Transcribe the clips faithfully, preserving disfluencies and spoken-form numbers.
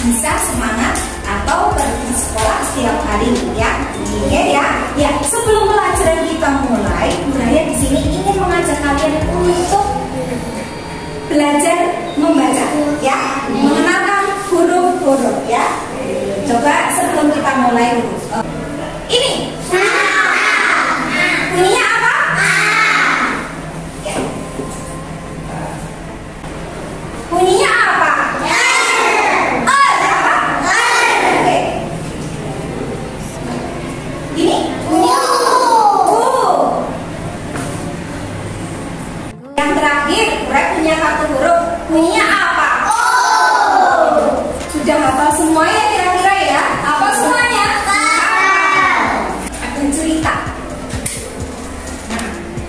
bisa semangat atau pergi sekolah setiap hari ya. Oke ya. Ya, sebelum pelajaran kita mulai, Bu Raya di sini ingin mengajak kalian untuk belajar membaca ya, mengenalkan huruf-huruf ya. Coba sebelum kita mulai huruf. Ini bunyinya apa? Ya. Bunyinya apa? Satu huruf, bunyinya apa? Oh. Sudah hafal semuanya kira-kira ya? Apa semuanya? Ah. Ada cerita. Nah.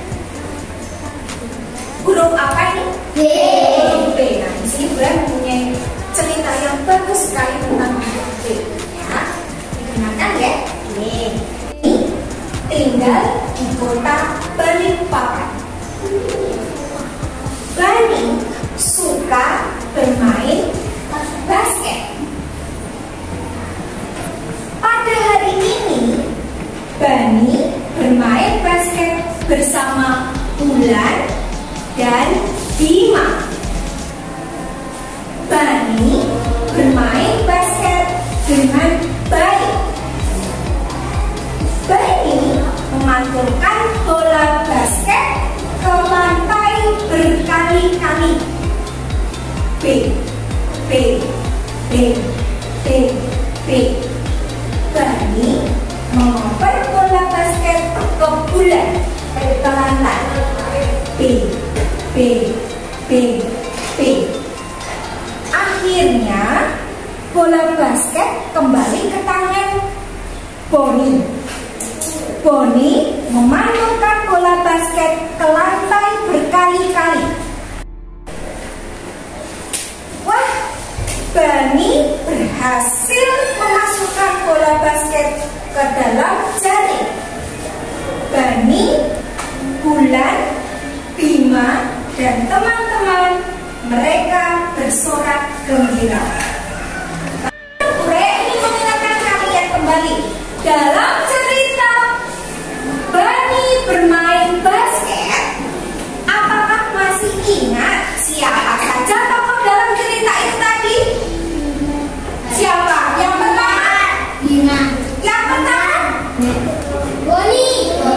Huruf apa ini? B. Huruf B. Nah, di sini gue mempunyai cerita yang bagus sekali tentang huruf B. Ya, dikenalkan ya. Ini tinggal di kota Balikpapan. Bani suka bermain basket. Pada hari ini, Bani bermain basket bersama Bulan dan Bima. Bani bermain basket dengan baik. Bani memantulkan bola basket ke lantai berkali-kali. B, B, B, B, B. Bani mengoper bola basket ke bulan ke lantai. B, B, B, B. Akhirnya bola basket kembali ke tangan Boni. Boni memantulkan bola basket ke lantai berkali-kali. Wah, Bani berhasil memasukkan bola basket ke dalam jaring. Bani, Bulan, Bima, dan teman-teman mereka bersorak gembira. Saya ingin mengingatkan kalian kembali dalam cerita Bani bermain basket. Apakah masih ingat siapa saja tokoh dalam cerita itu tadi? Siapa? Yang pertama? Bima. Yang pertama? Boni.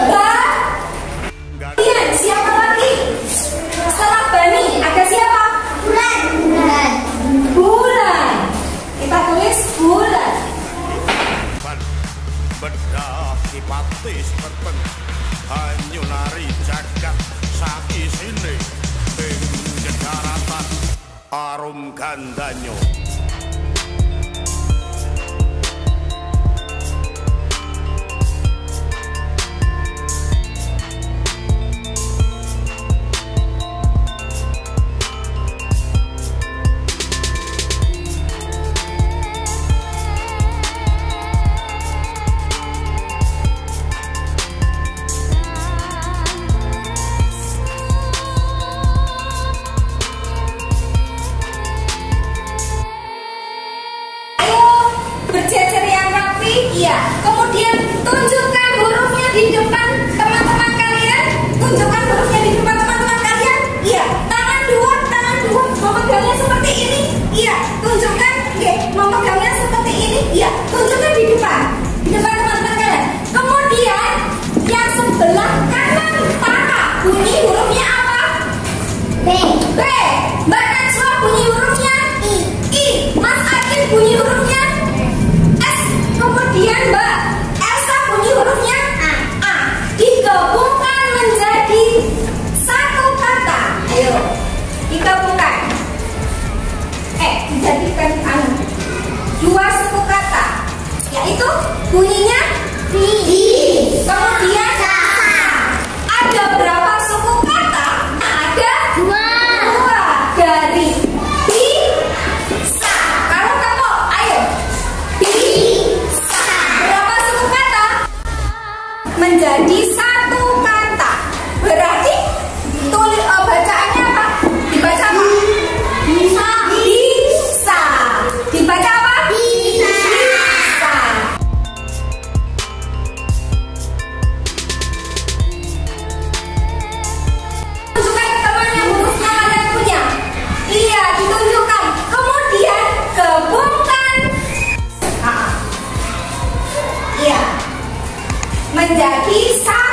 Kemudian siapa lagi? Setelah Bani ada siapa? Bulan. Bulan. Bulan. Kita tulis Bulan. Bedah kipatis berpen hanyu nari jagat saiki sini ing jejaratan arum gandanyo. Berjejer yang rapi, iya. Kemudian tunjukkan hurufnya di depan teman-teman kalian. Tunjukkan hurufnya di depan teman-teman kalian. Iya. Tangan dua, tangan dua, memegangnya seperti ini. Iya. Tunjukkan, oke, memegangnya seperti ini. Iya. Tunjukkan di depan, di depan teman-teman kalian. Kemudian yang sebelah kanan paha bunyi hurufnya apa? B. B. Mbak Najwa bunyi hurufnya I. I. Mas Adin bunyi hurufnya. Kemudian Mbak S menjadi satu.